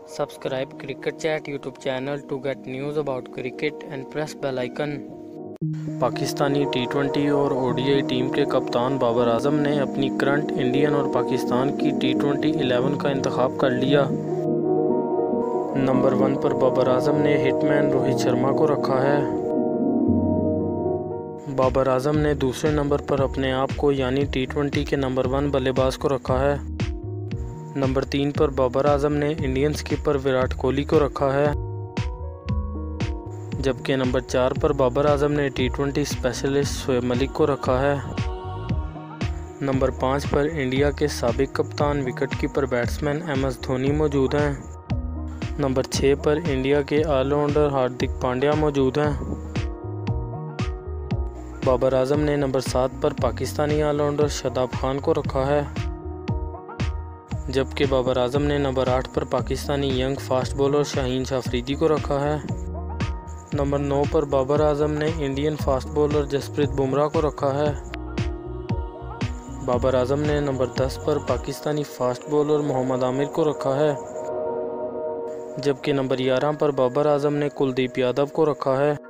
Subscribe Cricket Chat YouTube channel to get news about cricket and press bell icon। Pakistani टी20 और ODI team के कप्तान बाबर आजम ने अपनी current Indian और पाकिस्तान की टी20 11 का इंतखाब कर लिया। नंबर 1 पर बाबर आजम ने हिटमैन रोहित शर्मा को रखा है। बाबर आजम ने दूसरे नंबर पर अपने आप को यानी टी20 के नंबर 1 बल्लेबाज को रखा है। नंबर 3 पर बाबर आजम ने इंडियन स्किपर विराट कोहली को रखा है, जबकि नंबर 4 पर बाबर आजम ने टी20 स्पेशलिस्ट शोएब मलिक को रखा है। नंबर 5 पर इंडिया के साबिक कप्तान विकेटकीपर बैट्समैन MS धोनी मौजूद हैं। नंबर 6 पर इंडिया के ऑलराउंडर हार्दिक पांड्या मौजूद हैं। बाबर आजम ने नंबर 7 पर पाकिस्तानी ऑलराउंडर शादाब खान को रखा है, जबकि बाबर आजम ने नंबर 8 पर Pakistani young fast bowler Shaheen Afridi को रखा है। नंबर 9 पर बाबर आजम ने Indian fast bowler Jasprit Bumrah को रखा है। बाबर आजम ने नंबर 10 पर पाकिस्तानी फास्ट बॉलर मोहम्मद आमिर को रखा है, जबकि नंबर 11 पर बाबर आजम ने कुलदीप यादव को रखा है।